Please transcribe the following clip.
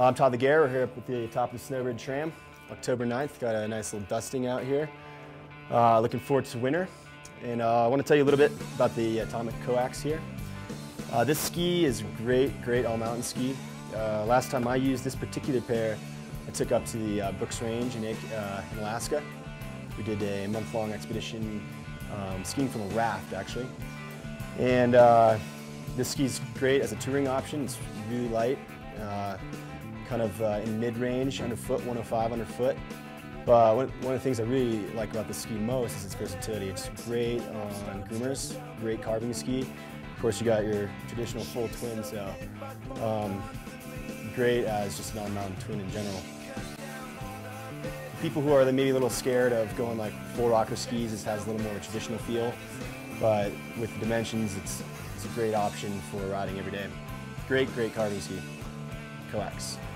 I'm Todd Ligare. We're here up at the top of the Snowbird Tram, October 9th. Got a nice little dusting out here. Looking forward to winter. And I want to tell you a little bit about the Atomic Coax here. This ski is great all-mountain ski. Last time I used this particular pair, I took up to the Brooks Range in Alaska. We did a month-long expedition skiing from a raft, actually. And this ski's great as a touring option. It's really light, kind of in mid-range, underfoot, 105 underfoot. But one of the things I really like about this ski most is its versatility. It's great on groomers, great carving ski. Of course, you got your traditional full twin, so great as just an on-mountain twin in general. People who are maybe a little scared of going like full rocker skis, this has a little more of a traditional feel, but with the dimensions, it's a great option for riding every day. Great carving ski, Coax.